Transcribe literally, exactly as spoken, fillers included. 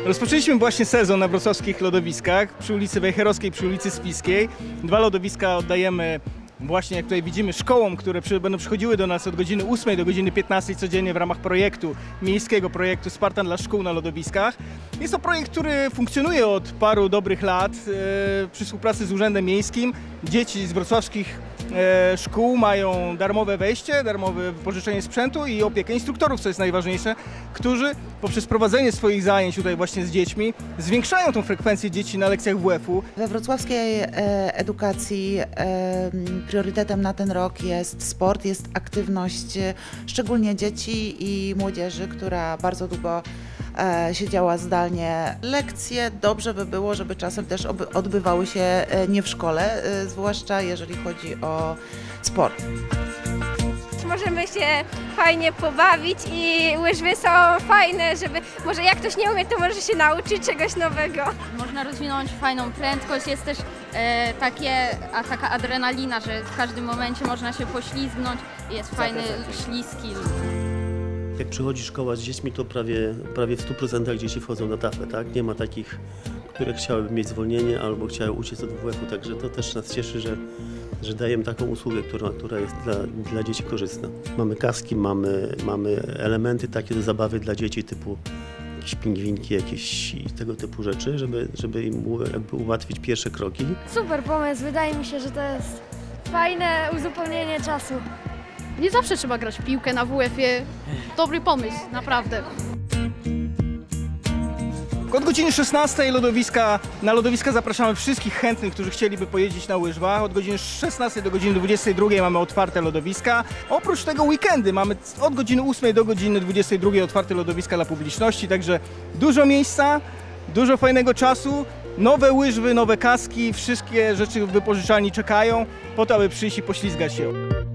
Rozpoczęliśmy właśnie sezon na wrocławskich lodowiskach przy ulicy Wejherowskiej, przy ulicy Spiskiej. Dwa lodowiska oddajemy właśnie, jak tutaj widzimy, szkołom, które przy, będą przychodziły do nas od godziny ósmej do godziny piętnastej codziennie w ramach projektu, miejskiego projektu Spartan dla szkół na lodowiskach. Jest to projekt, który funkcjonuje od paru dobrych lat e, przy współpracy z Urzędem Miejskim. Dzieci z wrocławskich e, szkół mają darmowe wejście, darmowe wypożyczenie sprzętu i opiekę instruktorów, co jest najważniejsze, którzy poprzez prowadzenie swoich zajęć tutaj właśnie z dziećmi zwiększają tą frekwencję dzieci na lekcjach W F-u. We wrocławskiej e, edukacji e, priorytetem na ten rok jest sport, jest aktywność e, szczególnie dzieci i młodzieży, która bardzo długo e, siedziała zdalnie. Lekcje dobrze by było, żeby czasem też odbywały się e, nie w szkole, e, zwłaszcza jeżeli chodzi o sport. Możemy się fajnie pobawić i łyżwy są fajne, żeby może jak ktoś nie umie, to może się nauczyć czegoś nowego. Można rozwinąć fajną prędkość, jest też e, takie, a taka adrenalina, że w każdym momencie można się poślizgnąć, jest fajny śliski. Jak przychodzi szkoła z dziećmi, to prawie, prawie w stu procentach dzieci wchodzą na tafę, tak? Nie ma takich, które chciałyby mieć zwolnienie albo chciały uciec od W F-u, także to też nas cieszy, że, że dajemy taką usługę, która, która jest dla, dla dzieci korzystna. Mamy kaski, mamy, mamy elementy takie do zabawy dla dzieci typu jakieś pingwinki, jakieś tego typu rzeczy, żeby, żeby im jakby ułatwić pierwsze kroki. Super pomysł, wydaje mi się, że to jest fajne uzupełnienie czasu. Nie zawsze trzeba grać w piłkę na W F-ie. Dobry pomysł, naprawdę. Od godziny szesnastej lodowiska, na lodowiska zapraszamy wszystkich chętnych, którzy chcieliby pojeździć na łyżwach. Od godziny szesnastej do godziny dwudziestej drugiej mamy otwarte lodowiska. Oprócz tego weekendy mamy od godziny ósmej do godziny dwudziestej drugiej otwarte lodowiska dla publiczności, także dużo miejsca, dużo fajnego czasu, nowe łyżwy, nowe kaski, wszystkie rzeczy w wypożyczalni czekają po to, aby przyjść i poślizgać się.